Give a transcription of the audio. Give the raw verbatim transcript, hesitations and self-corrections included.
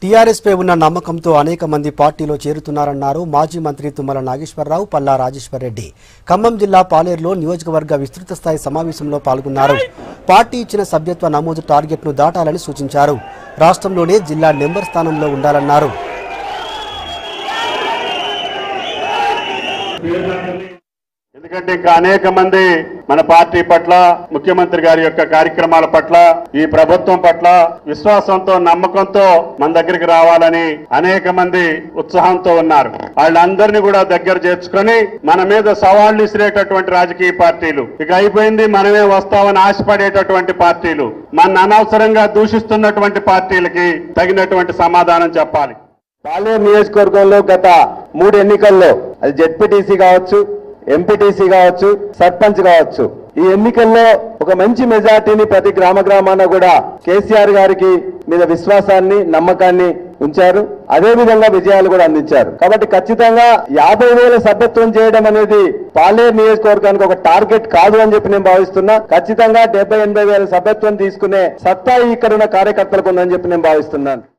TRS పై ఉన్న నమ్మకంతో అనేక మంది పార్టీలో చేరుతున్నారన్నారు మాజీ మంత్రి తుమ్మల నాగేశ్వరరావు, పల్లా రాజేశ్వర్ రెడ్డి. ఖమ్మం జిల్లా పాలేరులో నియోజకవర్గ విస్తృత స్థాయి సమావేశంలో పాల్గొన్నారు. పార్టీ ఇచ్చిన సభ్యత్వ నమోదు టార్గెట్ను దాటాలని సూచించారు. రాష్ట్రంలోనే జిల్లా నెంబర్ స్థానంలో ఉండాలన్నారు. ఎందుకంటే ఇంకా అనేక మంది మన పార్టీ పట్ల, ముఖ్యమంత్రి గారి యొక్క కార్యక్రమాల పట్ల, ఈ ప్రభుత్వం పట్ల విశ్వాసంతో, నమ్మకంతో మన దగ్గరికి రావాలని అనేక మంది ఉత్సాహంతో ఉన్నారు. వాళ్ళందరినీ కూడా దగ్గర చేర్చుకొని మన మీద సవాళ్లు ఇసిరేటటువంటి రాజకీయ పార్టీలు, ఇక అయిపోయింది మనమే వస్తామని ఆశపడేటటువంటి పార్టీలు, మన అనవసరంగా దూషిస్తున్నటువంటి పార్టీలకి తగినటువంటి సమాధానం చెప్పాలి. పాలేరు నియోజకవర్గంలో గత మూడు ఎన్నికల్లో అది జెడ్పీటీసీ కావచ్చు, ఎంపీటీసీ కావచ్చు, సర్పంచ్ కావచ్చు, ఈ ఎన్నికల్లో ఒక మంచి మెజార్టీని ప్రతి గ్రామ గ్రామాన కూడా కేసీఆర్ గారికి మీద విశ్వాసాన్ని, నమ్మకాన్ని ఉంచారు. అదే విధంగా విజయాలు కూడా అందించారు. కాబట్టి ఖచ్చితంగా యాభై వేల సభ్యత్వం చేయడం అనేది పాలేరు నియోజకవర్గానికి ఒక టార్గెట్ కాదు అని చెప్పి నేను భావిస్తున్నా. ఖచ్చితంగా డెబ్బై ఎనభై వేల సభ్యత్వం తీసుకునే సత్తా ఇక్కడ ఉన్న కార్యకర్తలకు ఉందని చెప్పి నేను భావిస్తున్నాను.